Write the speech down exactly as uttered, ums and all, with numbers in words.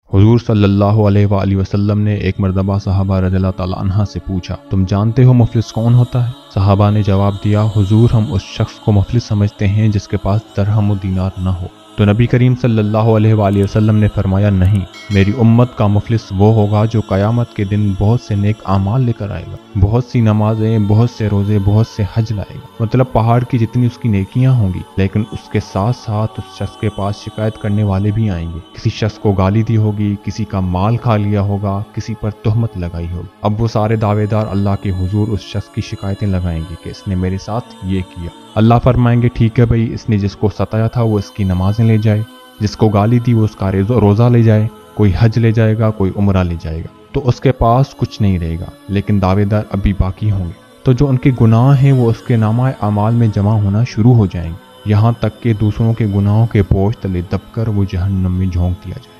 हुजूर सल्लल्लाहु अलैहि वसल्लम ने एक मर्तबा सहाबा रज़ियल्लाहु ताला अन्हा से पूछा, तुम जानते हो मुफलिस कौन होता है? सहाबा ने जवाब दिया, हुजूर हम उस शख्स को मुफलिस समझते हैं जिसके पास दरहम व दीनार न हो। तो नबी करीम सल्लल्लाहु अलैहि वसल्लम ने फरमाया, नहीं, मेरी उम्मत का मुफलिस वो होगा जो क़यामत के दिन बहुत से नेक आमाल लेकर आएगा, बहुत सी नमाजें, बहुत से रोजे, बहुत से हज लाएगा। मतलब पहाड़ की जितनी उसकी नेकियां होंगी, लेकिन उसके साथ साथ उस शख्स के पास शिकायत करने वाले भी आएंगे। किसी शख्स को गाली दी होगी, किसी का माल खा लिया होगा, किसी पर तोहमत लगाई होगी। अब वो सारे दावेदार अल्लाह के हुजूर उस शख्स की शिकायतें लगाएंगे कि इसने मेरे साथ ये किया। अल्लाह फरमाएंगे, ठीक है भाई, इसने जिसको सताया था वो इसकी नमाजें ले जाए, जिसको गाली दी वो उसका रोज़ा ले जाए, कोई हज ले जाएगा, कोई उम्रा ले जाएगा। तो उसके पास कुछ नहीं रहेगा, लेकिन दावेदार अभी बाकी होंगे। तो जो उनके गुनाह हैं वो उसके नामा अमाल में जमा होना शुरू हो जाएंगे, यहाँ तक कि दूसरों के गुनाहों के बोझ तले दबकर वो जहन्नम में झोंक दिया जाए।